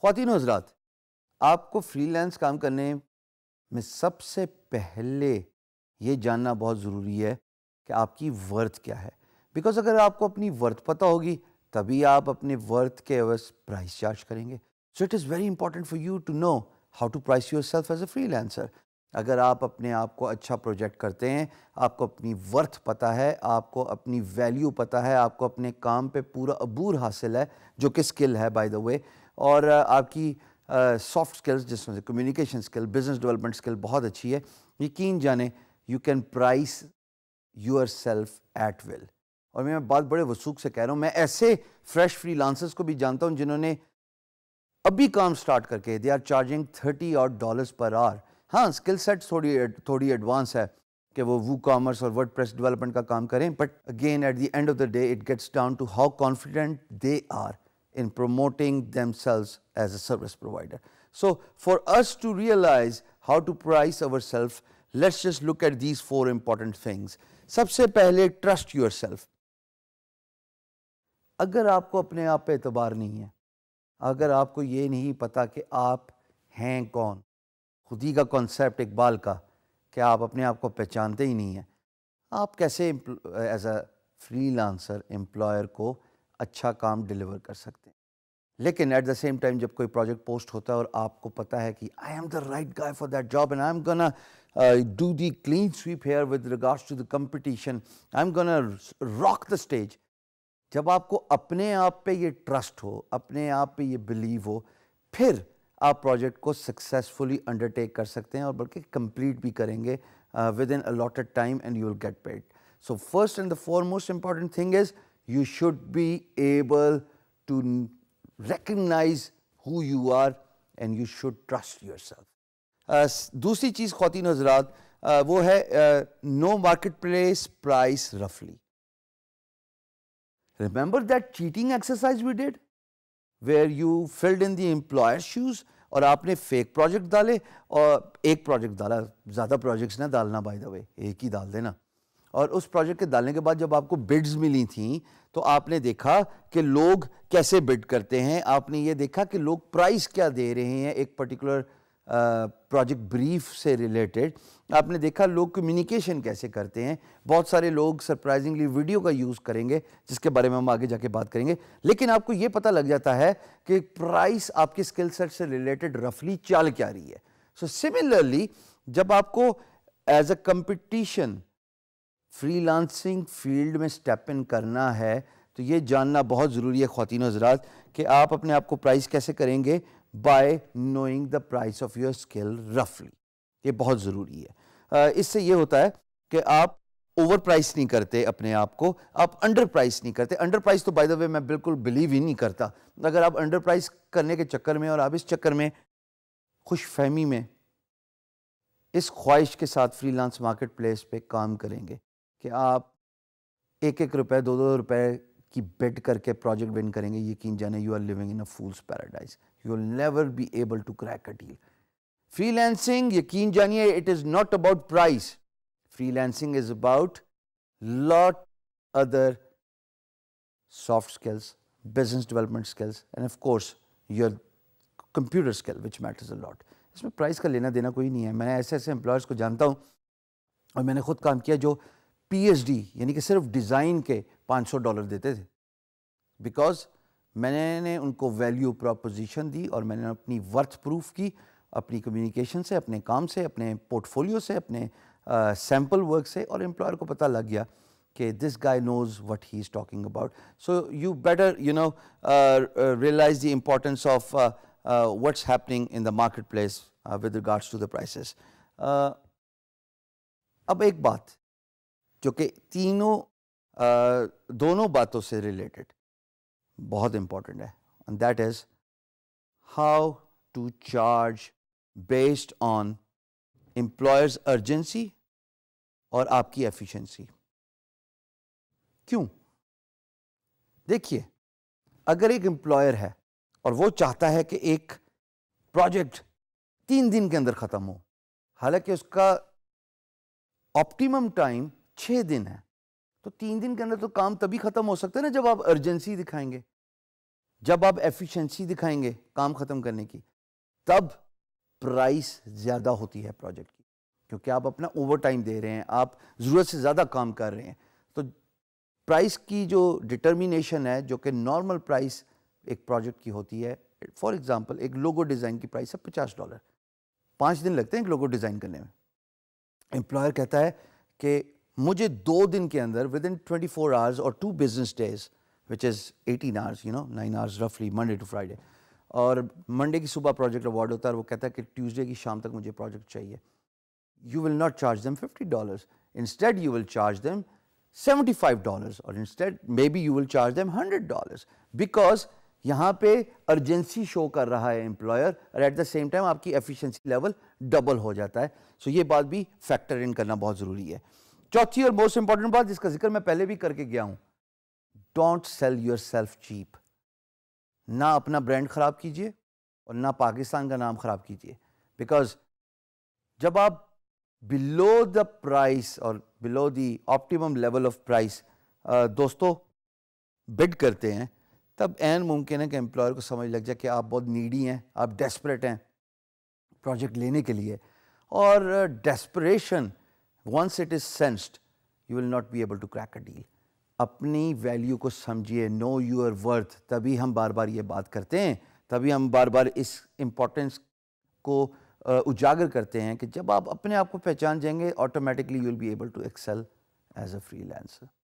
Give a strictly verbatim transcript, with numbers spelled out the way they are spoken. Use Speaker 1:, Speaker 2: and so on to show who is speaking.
Speaker 1: خواتین و حضرات، آپ کو فری لانس کام کرنے میں سب سے پہلے یہ جاننا بہت ضروری ہے کہ آپ کی ورتھ کیا ہے. بیکاز اگر آپ کو اپنی ورتھ پتہ ہوگی تبھی آپ اپنے ورتھ کے عوض پرائس چارج کریں گے. So it is very important for you to know how to price yourself as a freelancer. اگر آپ اپنے آپ کو اچھا پروجیکٹ کرتے ہیں، آپ کو اپنی ورتھ پتہ ہے، آپ کو اپنی ویلیو پتہ ہے، آپ کو اپنے کام پہ پورا عبور حاصل ہے جو کہ اسکل ہے بائی دا وے، اور آپ کی سافٹ اسکلز جس میں سے communication skill, business development skill بہت اچھی ہے، یقین جانیں you can price yourself at will. اور میں بات بڑے وثوق سے کہہ رہا ہوں، میں ایسے فریش فری لانسرز کو بھی جانتا ہوں جنہوں نے ابھی کام سٹارٹ کر کے دے آر چارجنگ تھرٹی اور ڈالرز پر آور. ہاں اسکل سیٹ تھوڑی تھوڑی ایڈوانس ہے کہ وہ وو کامرس اور ورڈ پریس ڈیولپمنٹ کا کام کریں، but again at the end of the day it gets down to how confident they are in promoting themselves as a service provider. So for us to realize how to price ourselves, let's just look at these four important things. سب سے پہلے trust yourself. اگر آپ کو اپنے آپ پہ اعتبار نہیں ہے، اگر آپ کو یہ نہیں پتا کہ آپ ہیں کون، خودی کا کانسیپٹ اقبال کا کہ آپ اپنے آپ کو پہچانتے ہی نہیں ہیں، آپ کیسے as a freelancer employer کو اچھا کام ڈیلیور کر سکتے ہیں؟ لیکن ایٹ دا سیم ٹائم جب کوئی پروجیکٹ پوسٹ ہوتا ہے اور آپ کو پتہ ہے کہ I am the right guy for that job and I am gonna do the clean sweep here with regards to the competition, I am gonna rock the stage. جب آپ کو اپنے آپ پہ یہ ٹرسٹ ہو، اپنے آپ پہ یہ بلیو ہو، پھر آپ پروجیکٹ کو سکسیزفلی انڈرٹیک کر سکتے ہیں اور بلکہ کمپلیٹ بھی کریں گے within allotted time and you will get paid. So first and the foremost important thing is you should be able to recognize who you are and you should trust yourself. uh, دوسری چیز خواتین و حضرات uh, وہ ہے uh, no marketplace price roughly. Remember that cheating exercise we did where you filled in the employer's shoes اور آپ نے فیک پروجیکٹ ڈالے، اور ایک پروجیکٹ ڈالا، زیادہ پروجیکٹس نہ ڈالنا بائی دا وے، ایک ہی ڈال دینا. اور اس پروجیکٹ کے ڈالنے کے بعد جب آپ کو بڈز ملی تھیں تو آپ نے دیکھا کہ لوگ کیسے بڈ کرتے ہیں، آپ نے یہ دیکھا کہ لوگ پرائس کیا دے رہے ہیں ایک پرٹیکولر پروجیکٹ بریف سے ریلیٹڈ، آپ نے دیکھا لوگ کمیونیکیشن کیسے کرتے ہیں. بہت سارے لوگ سرپرائزنگلی ویڈیو کا یوز کریں گے جس کے بارے میں ہم آگے جا کے بات کریں گے، لیکن آپ کو یہ پتہ لگ جاتا ہے کہ پرائس آپ کے اسکل سیٹ سے ریلیٹڈ رفلی چال کیا رہی ہے. سو سملرلی جب آپ کو as a competition freelancing field میں سٹیپ ان کرنا ہے تو یہ جاننا بہت ضروری ہے خواتین و حضرات کہ آپ اپنے آپ کو پرائس کیسے کریں گے، by knowing the price of your skill رفلی. یہ بہت ضروری ہے. اس سے یہ ہوتا ہے کہ آپ اوور پرائس نہیں کرتے اپنے آپ کو، آپ انڈر پرائس نہیں کرتے. انڈر پرائس تو بائی دا وے میں بالکل بلیو ہی نہیں کرتا. اگر آپ انڈر پرائس کرنے کے چکر میں اور آپ اس چکر میں خوش فہمی میں اس خواہش کے ساتھ فری لانس مارکیٹ پلیس پہ کام کریں گے کہ آپ ایک ایک روپے دو دو روپے کی بیڈ کر کے پروجیکٹ ون کریں گے، یقین جانے you are living in a fool's paradise. You will never be able to crack a deal. Freelancing یقین جانیے it is not about price. Freelancing is about lot other soft skills, business development skills and of course your computer skill which matters a lot. اس میں price کا لینا دینا کوئی نہیں ہے. میں ایسے ایسے امپلائرس کو جانتا ہوں اور میں نے خود کام کیا جو پی ایچ ڈی یعنی کہ صرف ڈیزائن کے پانچ سو ڈالر دیتے تھے، بیکاز میں نے ان کو ویلیو پروپوزیشن دی اور میں نے اپنی ورتھ پروف کی اپنی کمیونیکیشن سے، اپنے کام سے، اپنے پورٹ فولیو سے، اپنے سیمپل ورک سے، اور امپلائر کو پتہ لگ گیا کہ this guy knows what he is talking about. So you better you know realize the importance of what's happening in the marketplace with regards to the prices. اب ایک بات جو کہ تینوں دونوں باتوں سے ریلیٹڈ بہت امپورٹنٹ ہے، and that is how to charge based on employer's urgency اور آپ کی efficiency. کیوں؟ دیکھیے اگر ایک امپلائر ہے اور وہ چاہتا ہے کہ ایک پروجیکٹ تین دن کے اندر ختم ہو، حالانکہ اس کا آپٹیمم ٹائم چھ دن ہے، تو تین دن کے اندر تو کام تبھی ختم ہو سکتا ہے نا جب آپ ارجنسی دکھائیں گے. جب آپ ایفیشنسی دکھائیں گے کام ختم کرنے کی تب پرائس زیادہ ہوتی ہے پروجیکٹ کی, کیونکہ آپ اپنا اوور ٹائم دے رہے ہیں, آپ ضرورت سے زیادہ کام کر رہے ہیں. تو پرائس کی جو ڈٹرمینیشن ہے, جو کہ نارمل پرائس ایک پروجیکٹ کی ہوتی ہے, فار ایگزامپل ایک لوگو ڈیزائن کی پرائس ہے پچاس ڈالر, پانچ دن لگتے ہیں ایک لوگو ڈیزائن کرنے میں. امپلائر کہتا ہے کہ مجھے دو دن کے اندر within twenty four hours اور two business days which is eighteen hours, you know nine hours رفلی منڈے ٹو فرائیڈے, اور منڈے کی صبح پروجیکٹ اوارڈ ہوتا ہے, اور وہ کہتا ہے کہ ٹیوزڈے کی شام تک مجھے پروجیکٹ چاہیے. You will not charge them fifty dollars. Instead, you will charge them seventy-five dollars, or instead, maybe you will charge them one hundred dollars. Because یہاں پہ ارجنسی شو کر رہا ہے امپلائر, اور ایٹ دا سیم ٹائم آپ کی efficiency level double ہو جاتا ہے. سو یہ بات بھی فیکٹر ان کرنا بہت ضروری ہے. چوتھی اور موسٹ امپورٹنٹ بات, جس کا ذکر میں پہلے بھی کر کے گیا ہوں, don't sell yourself cheap. نہ اپنا برانڈ خراب کیجیے اور نہ پاکستان کا نام خراب کیجیے. بیکاز جب آپ بلو دا پرائس اور below the optimum level of price دوستوں بڈ کرتے ہیں, تب این ممکن ہے کہ امپلائر کو سمجھ لگ جائے کہ آپ بہت نیڈی ہیں, آپ ڈیسپریٹ ہیں پروجیکٹ لینے کے لیے. اور desperation once it is sensed you will not be able to crack a deal. اپنی ویلیو کو سمجھیے, نو یور ورتھ. تبھی ہم بار بار یہ بات کرتے ہیں, تبھی ہم بار بار اس امپورٹنس کو اجاگر کرتے ہیں کہ جب آپ اپنے آپ کو پہچان جائیں گے, automatically you will be able to excel as a free lancer.